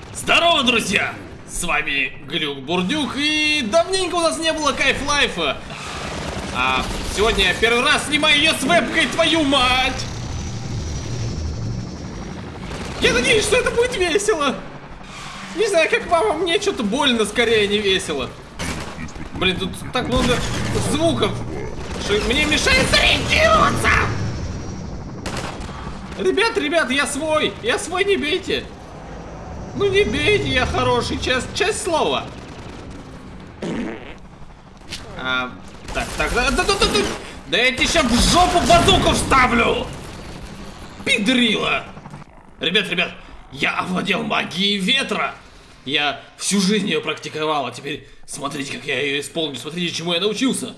Здорово, друзья! С вами Глюк Бурдюк, и давненько у нас не было кайф-лайфа. А сегодня я первый раз снимаю ее с вебкой, твою мать! Я надеюсь, что это будет весело. Не знаю, как вам, а мне что-то больно, скорее, не весело. Блин, тут так много звуков, что мне мешает сориентироваться. Ребят, я свой, не бейте. Ну не бейте, я хороший, часть слова. Да я тебе сейчас в жопу базуку вставлю! Пидрила! Ребят, я овладел магией ветра! Я всю жизнь ее практиковал, а теперь смотрите, как я ее исполню, смотрите, чему я научился.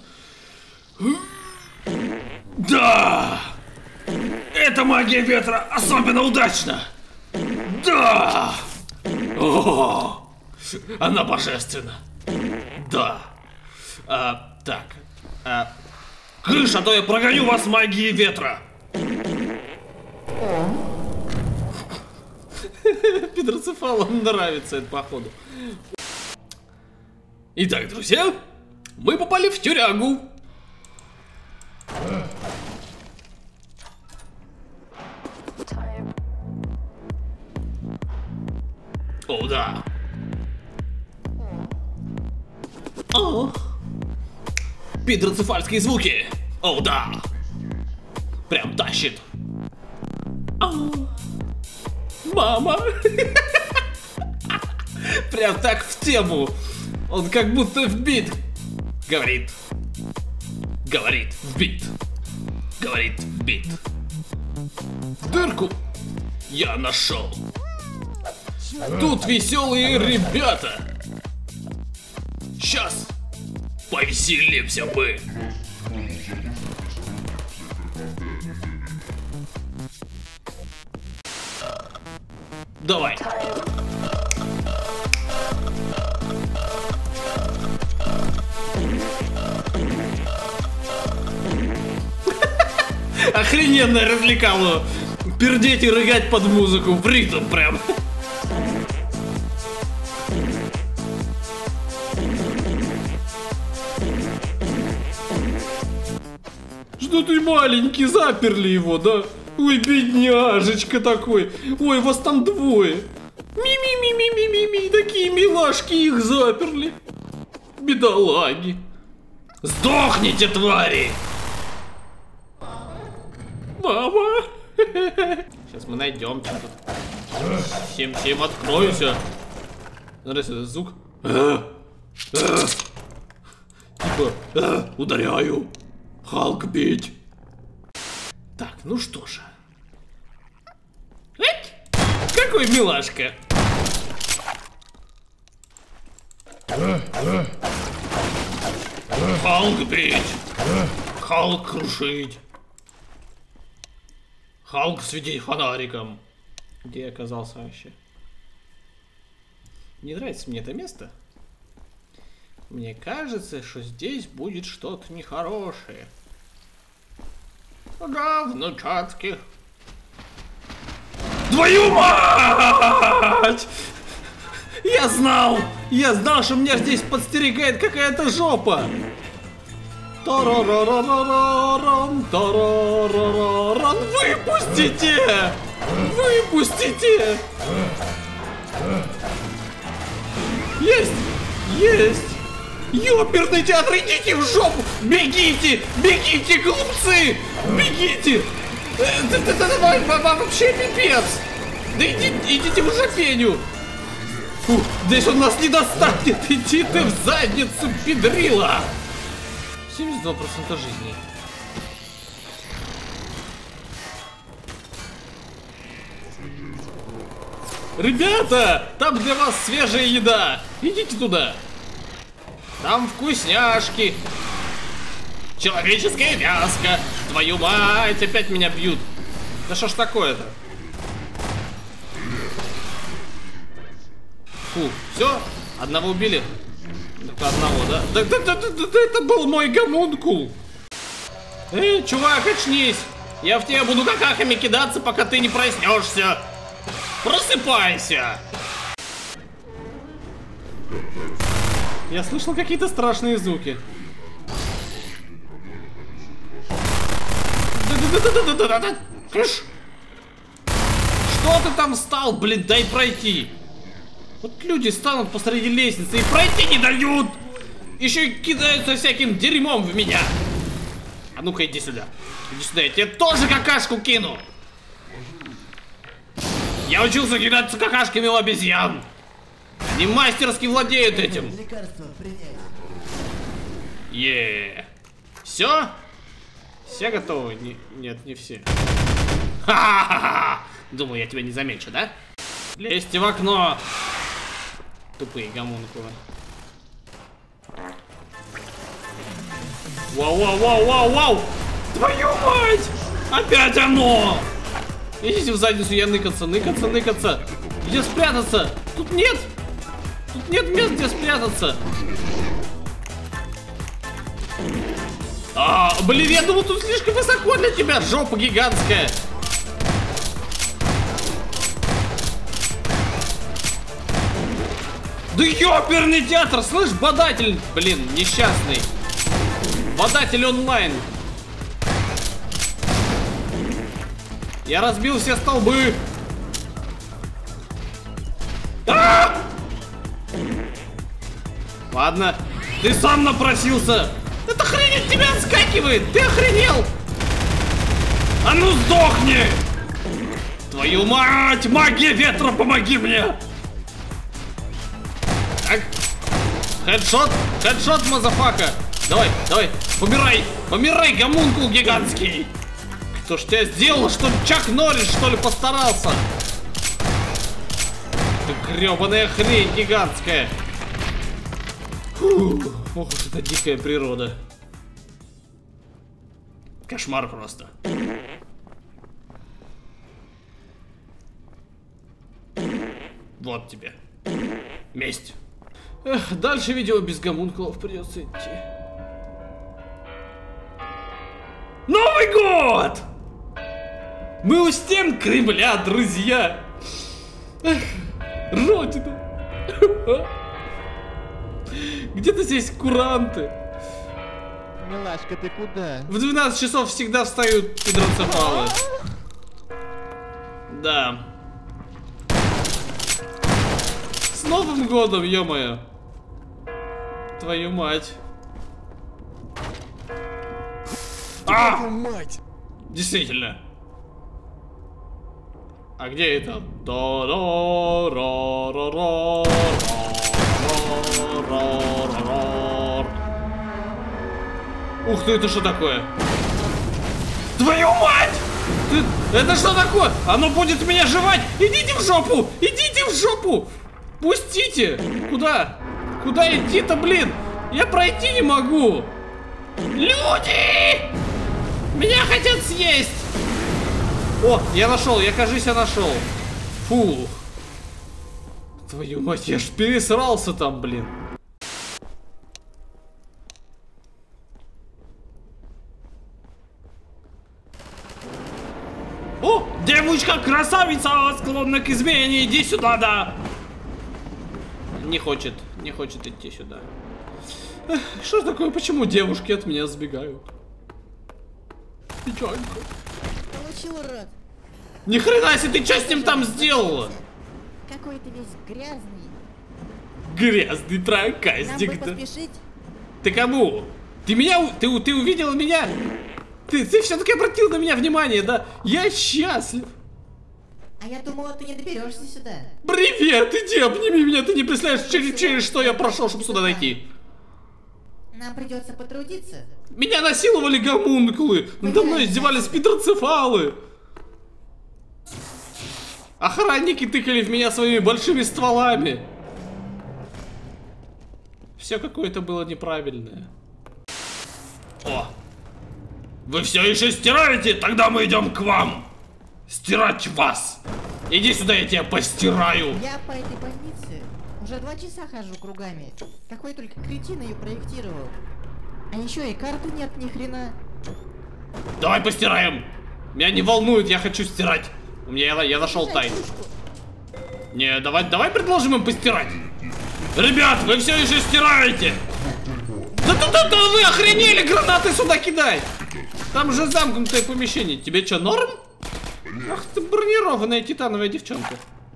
Да! Эта магия ветра особенно удачна! Да! О, она божественна! Да! Крыша, а то я прогоню вас магией ветра! Пидроцефалу нравится это, походу. Итак, друзья, мы попали в тюрягу. О, да. О, пидроцефальские звуки. О, да. Прям тащит. Мама! Прям так в тему. Он как будто вбит. Говорит вбит. Говорит вбит. Дырку я нашел. Тут веселые ребята. Сейчас повеселимся мы. Давай. Охрененное развлекало. Пердеть и рыгать под музыку. В ритм прям. Что ты маленький, заперли его, да? Ой, бедняжечка такой. Ой, вас там двое. Ми-ми-ми-ми-ми-ми-ми. Такие милашки, их заперли. Бедолаги. Сдохните, твари! Мама! Сейчас мы найдем что-то. Всем откройся. Смотри, это звук. Типа, ударяю. Халк бить. Так, ну что же. Какой милашка. Халк бить. Халк крушить. Халк светить фонариком. Где я оказался вообще? Не нравится мне это место. Мне кажется, что здесь будет что-то нехорошее. Да, внучатских. Твою мать! Я знал, что меня здесь подстерегает какая-то жопа. Тарарарарарарам, тарарарарарам. Выпустите! Выпустите! Есть! Ёперный театр, идите в жопу! Бегите! Бегите, глупцы! Бегите! Вообще пипец! Да идите в жопеню! Фу, здесь он нас не достанет! Иди ты в задницу, педрила! 72% жизни. Ребята, там для вас свежая еда! Идите туда! Там вкусняшки. Человеческая мяско. Твою мать, опять меня бьют. Да что ж такое-то? Фу, все? Одного убили? Только одного, да? Да это был мой гомункул. Эй, чувак, очнись. Я в тебя буду какахами кидаться, пока ты не проснешься. Просыпайся. Я слышал какие-то страшные звуки. Что ты там встал, блин, дай пройти. Вот люди станут посреди лестницы и пройти не дают. Еще и кидаются всяким дерьмом в меня. А ну-ка иди сюда. Иди сюда, я тебе тоже какашку кину. Я учился кидаться какашками у обезьян. Они мастерски владеют этим. Все? Все готовы? Нет, не все. Ха-ха-ха! Думаю, я тебя не замечу, да? Лезьте в окно! Тупые гомункулы. Вау! Твою мать! Опять оно! Идите в задницу, я ныкаться. Где спрятаться? Тут нет мест, где спрятаться. Блин, я думал, тут слишком высоко для тебя, жопа гигантская. Да ёперный театр, слышь, бодатель, блин, несчастный. Бодатель онлайн. Я разбил все столбы. Ладно, ты сам напросился. Эта хрень от тебя отскакивает! Ты охренел! А ну сдохни! Твою мать! Магия ветра, помоги мне! Так. Хедшот, мазафака! Давай, помирай, гомункул гигантский! Кто ж тебя сделал, что ли? Чак Норрис, что ли, постарался? Ты гребаная хрень гигантская! Ох уж это дикая природа. Кошмар просто. Вот тебе. Месть. Эх, дальше видео без гомункулов придется идти. Новый год! Мы у стен Кремля, друзья. Эх, Родина. Где-то здесь куранты. Милашка, ты куда? В 12 часов всегда встают гидроцефалы. Да. С Новым годом, ё-моё. Твою мать. Твою мать! Действительно. А где это? Ух ты, это что такое? Твою мать! Это что такое? Оно будет меня жевать! Идите в жопу! Идите в жопу! Пустите! Куда? Куда идти-то, блин? Я пройти не могу! Люди! Меня хотят съесть! О, я нашел, я, кажись, я нашел. Фу. Твою мать, я ж пересрался там, блин. О, девочка, красавица, склонна к измене, иди сюда, да. Не хочет идти сюда. Эх, что ж такое, почему девушки от меня сбегают? Печалька. Получил, урод. Ни хрена себе, ты что с ним там сделала? Какой ты весь грязный. Грязный Нам проказник, бы да? поспешить. Ты кому? Ты меня, ты увидела меня? Ты все-таки обратил на меня внимание, да? Я счастлив. А я думала, ты не доберешься сюда. Привет, иди, обними меня, ты не представляешь, через что я прошел, чтобы сюда дойти. Нам придется потрудиться. Меня насиловали гомункулы, надо мной издевались гидроцефалы. Охранники тыкали в меня своими большими стволами. Все какое-то было неправильное. О! Вы все еще стираете? Тогда мы идем к вам. Стирать вас. Иди сюда, я тебя постираю. Я по этой больнице уже 2 часа хожу кругами. Какой только кретин ее проектировал. А еще и карты нет ни хрена. Давай постираем. Меня не волнует, я хочу стирать. У меня я нашел тайну. Не, давай предложим им постирать. Ребят, вы все еще стираете! Да вы охренели гранаты сюда кидать! Там же замкнутое помещение. Тебе что, норм? Ах ты бронированная титановая девчонка.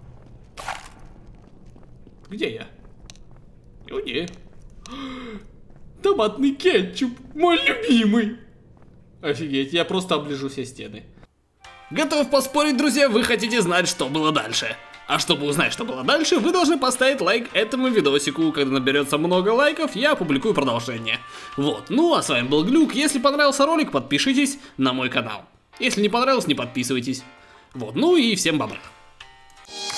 Где я? Уйди. Томатный кетчуп, мой любимый. Офигеть, я просто оближу все стены. Готов поспорить, друзья, вы хотите знать, что было дальше. А чтобы узнать, что было дальше, вы должны поставить лайк этому видосику. Когда наберется много лайков, я опубликую продолжение. Вот, ну а с вами был Глюк. Если понравился ролик, подпишитесь на мой канал. Если не понравилось, не подписывайтесь. Вот, ну и всем бобра.